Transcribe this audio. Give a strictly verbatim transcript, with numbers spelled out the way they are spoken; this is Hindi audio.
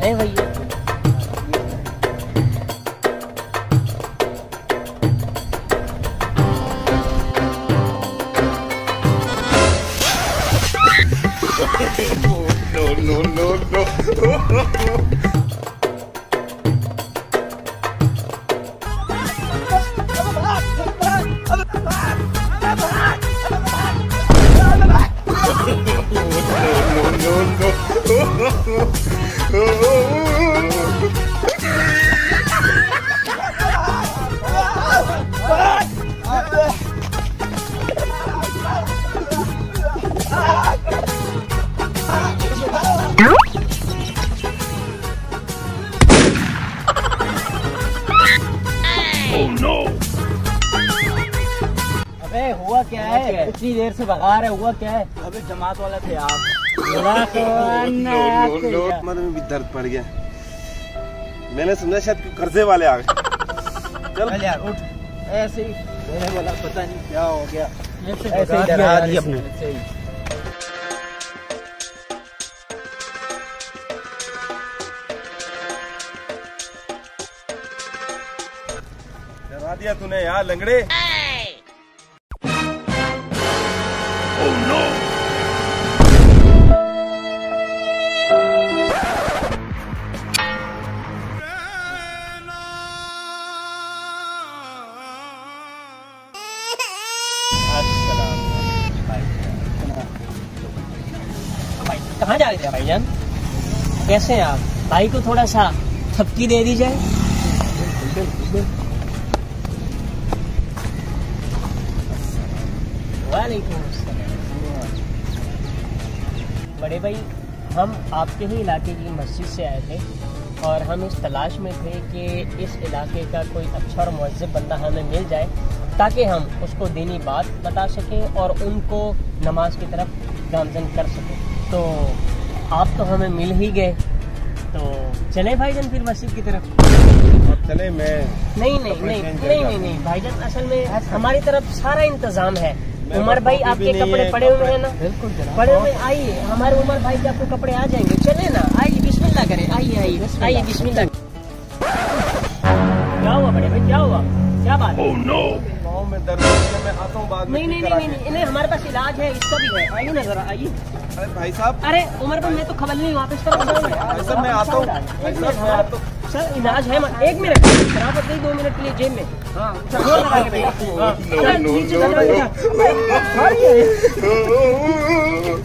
चलें भैया। No, no, no, no. अबे हुआ क्या है? इतनी देर से भगा रहे, हुआ क्या है? अबे जमात वाला थे आप। में भी दर्द पड़ गया। मैंने समझा शायद कर्जे वाले आ गए। चल यार उठ। ऐसे ही मैंने बोला पता नहीं क्या हो गया। ऐसे ही डरा दिया अपने। डरा दिया तूने यार लंगड़े। Oh no! कहाँ जा रहे थे भाईजान? कैसे हैं आप? भाई को थोड़ा सा थपकी दे दी जाए। वालेकुम अस्सलाम। बड़े भाई, हम आपके ही इलाके की मस्जिद से आए थे और हम इस तलाश में थे कि इस इलाके का कोई अच्छा और मुअज्जिब बंदा हमें मिल जाए ताकि हम उसको दीनी बात बता सकें और उनको नमाज की तरफ गामजन कर सकें। तो आप तो हमें मिल ही गए, तो चले भाईजान फिर मस्जिद की तरफ। अब चले मैं नहीं नहीं नहीं नहीं नहीं नहीं भाईजान, असल में हमारी तरफ सारा इंतजाम है। उमर भाई आपके कपड़े पड़े हुए हैं ना? बिल्कुल पड़े हुए। आइए, हमारे उमर भाई के आपको कपड़े आ जाएंगे। चले ना, आइए बिस्मिल्लाह करें। आइए आइए आइए बिस्मिल्लाह। क्या हुआ बड़े भाई, क्या हुआ, क्या बात? oh, no. पाँव में दर्द है, मैं आता हूँ बाद में। नहीं नहीं नहीं नहीं नहीं, हमारे पास इलाज है, इसका भी है। आइए ना जरा, आइए। अरे भाई साहब, अरे उमर भाई मैं तो खबर नहीं वापस कर। सर मैं आता हूँ। सर इलाज है, एक मिनट शराबत नहीं, दो मिनट के लिए जेब में। हाँ लगा के बैठा।